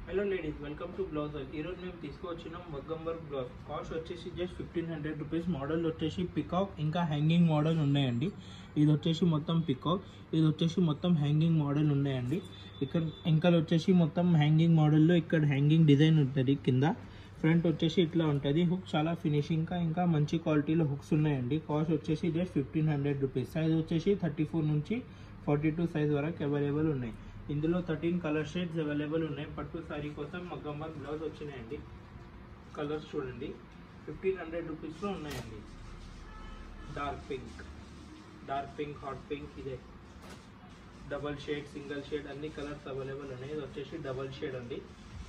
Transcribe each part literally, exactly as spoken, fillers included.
Hello ladies, welcome to blouse work. ఈరోజు మేము తీసుకువచ్చినాం మగ్గం వర్క్ బ్లౌజ్. కాస్ట్ వచ్చేసి just fifteen hundred rupees. Model వచ్చేసి పికాక్ ఇంకా హ్యాంగింగ్ మోడల్ ఉన్నాయండి. ఇది వచ్చేసి మొత్తం పికాక్, ఇది వచ్చేసి మొత్తం హ్యాంగింగ్ మోడల్ ఉన్నాయండి. ఇక్కడ ఇంకా వచ్చేసి మొత్తం హ్యాంగింగ్ మోడల్లో ఇక్కడ హ్యాంగింగ్ డిజైన్ ఉంటుంది. కింద ఫ్రంట్ వచ్చేసి ఇట్లా ఉంటుంది. హుక్ చాలా ఫినిషింగ్ గా ఇంకా మంచి క్వాలిటీలో హుక్స్ ఉన్నాయండి. కాస్ట్ వచ్చేసి just fifteen hundred rupees. Size వచ్చేసి థర్టీ ఫోర్ నుంచి ఫార్టీ టూ సైజ్ వరకు అవైలబుల్ ఉన్నాయి. ఇందులో థర్టీన్ కలర్ షేడ్స్ అవైలబుల్ ఉన్నాయి. పట్టు సారీ కోసం మగ్గం వర్క్ బ్లౌజ్ వచ్చినాయండి. కలర్స్ చూడండి, ఫిఫ్టీన్ హండ్రెడ్ రూపీస్లో ఉన్నాయండి. Dark pink, dark pink, hot pink, ఇదే డబల్ షేడ్, సింగిల్ షేడ్ అన్ని కలర్స్ అవైలబుల్ ఉన్నాయి. ఇది వచ్చేసి డబల్ షేడ్ అండి.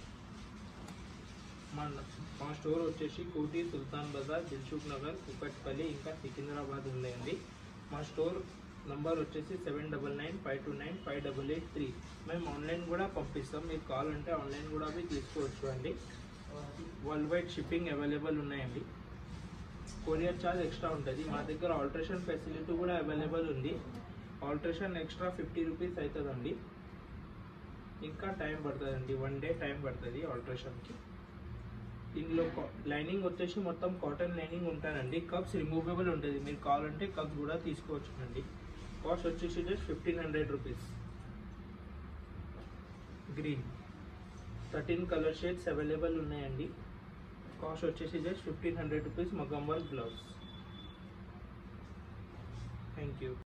మన మా స్టోర్ వచ్చేసి కోటి, సుల్తాన్ బజార్, దిల్సుఖ్ నగర్, కుకట్పల్లి ఇంకా సికింద్రాబాద్ ఉన్నాయండి. మా స్టోర్ నంబర్ వచ్చేసి seven double nine five two nine five double eight three. మేము ఆన్లైన్ కూడా పంపిస్తాం. మీకు కావాలంటే ఆన్లైన్ కూడా అవి తీసుకోవచ్చు అండి. వరల్డ్ వైడ్ షిప్పింగ్ అవైలబుల్ ఉన్నాయండి. కొరియర్ ఛార్జ్ ఎక్స్ట్రా ఉంటుంది. మా దగ్గర ఆల్ట్రేషన్ ఫెసిలిటీ కూడా అవైలబుల్ ఉంది. ఆల్ట్రేషన్ ఎక్స్ట్రా ఫిఫ్టీ రూపీస్ అవుతుందండి. ఇంకా టైం పడుతుందండి, వన్ డే టైం పడుతుంది ఆల్ట్రేషన్కి. దీనిలో లైనింగ్ వచ్చేసి మొత్తం కాటన్ లైనింగ్ ఉంటానండి. కప్స్ రిమూవబుల్ ఉంటుంది. మీరు కావాలంటే కప్స్ కూడా తీసుకోవచ్చునండి. కాస్ట్ వచ్చేసి just fifteen hundred rupees. Green, thirteen colour shades available ఉన్నాయండి. కాస్ట్ వచ్చేసి జస్ట్ ఫిఫ్టీన్ హండ్రెడ్ రూపీస్. మగ్గం వర్క్ బ్లౌజ్. Thank you.